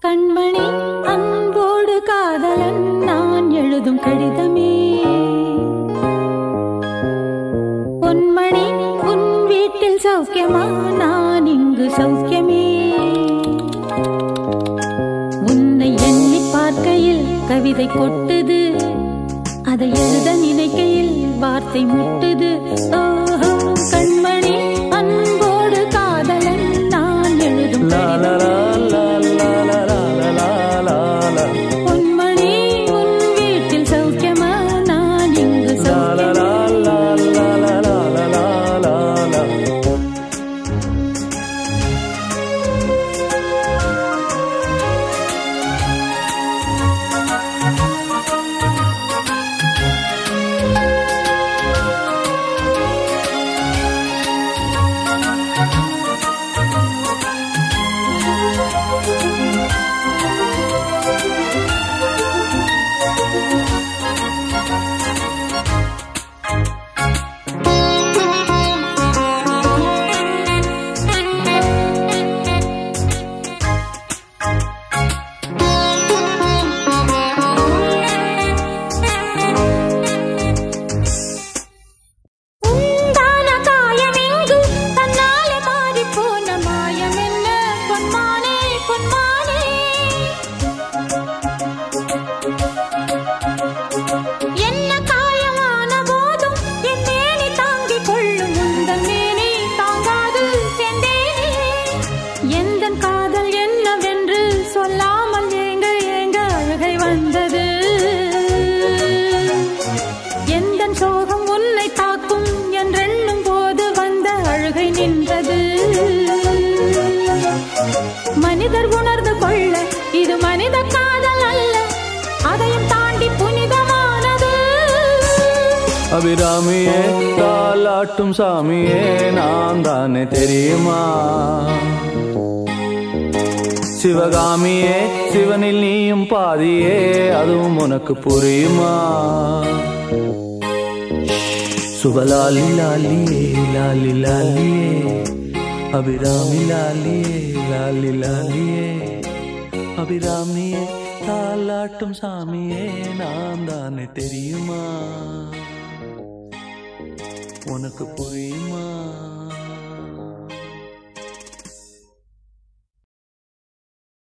கண்மணி அன்போடு காதலன் நான் எழுதும் கடிதமே. பொன்மணி உன் வீட்டில் சௌக்கியமா, நான் இங்கு சௌக்கியமே. உன்னை எண்ணி பார்க்கையில் கவிதை கொட்டுது, அதை எழுத நினைக்கையில் வார்த்தை முட்டுது. ஓஹோ கண்மணி அன்போடு காதலன் நான் எழுதும் கடிதமே. பொன்மணி உன் வீட்டில் சௌக்கியமா, நான் இங்கு சௌக்கியமே. சோகம் உன்னை தாக்கும் என்றெண்ணும் போது வந்த அழுகை நின்றது. மனிதர் உணர்ந்து கொள்ள இது மனித காதல் அல்ல, அதையும் தாண்டி புனிதமானது. அபிராமியே தாலாட்டும் சாமியே நான் தானே தெரியுமா? சிவகாமியே சிவனில் நீயும் பாதியே, அதுவும் உனக்கு புரியுமா? சுபலாலி லாலியே லாலி லாலியே, அபிராமி லாலியே லாலி லாலியே. அபிராமியே தாலாட்டும் சாமியே நான் தானே தெரியுமா? உனக்கு புரியுமா?